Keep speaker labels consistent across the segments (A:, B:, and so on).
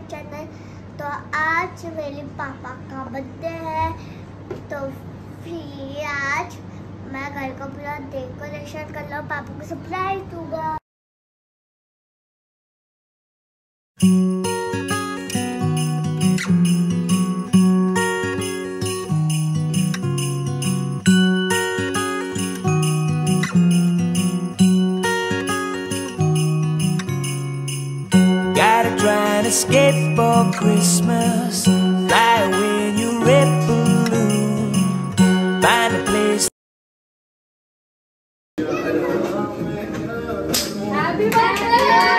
A: Channel. तो आज मेरे पापा का बर्थडे है, तो फिर आज मैं घर का पूरा डेकोरेशन कर लूँ, पापा को सरप्राइज दूंगा।
B: Trying to escape for Christmas, fly when you red balloon, find a place.
C: Happy birthday!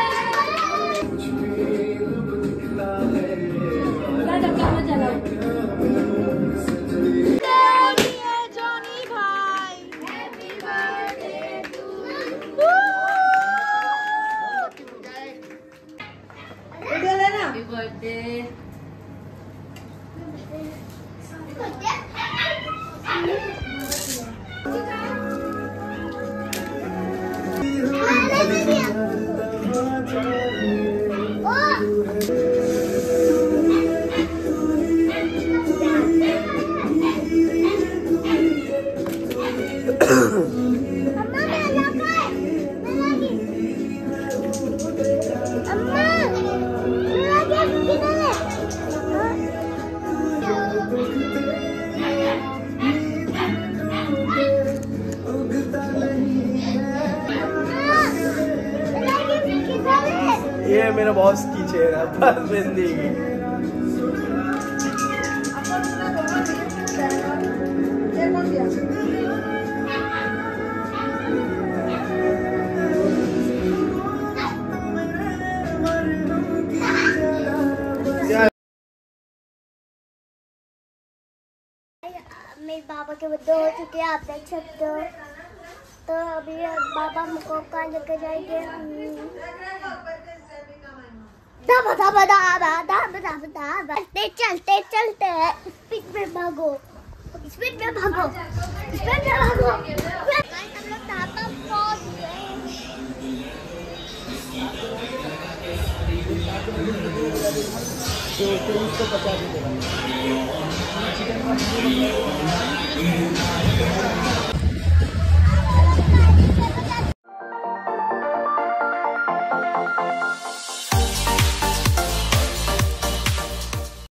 C: Birthday.
D: ये मेरा बॉस की चेयर है, बस जिंदगी।
A: मेरे पापा के बर्थडे हो चुके हैं, आप देख सकते हो। तो अभी पापा मुझको कहाँ लेके जाएंगे? चलते चलते स्पीड में भागो, स्पीड में भागो, स्पीड में भागो। हम लोग पापा पहुंच गए।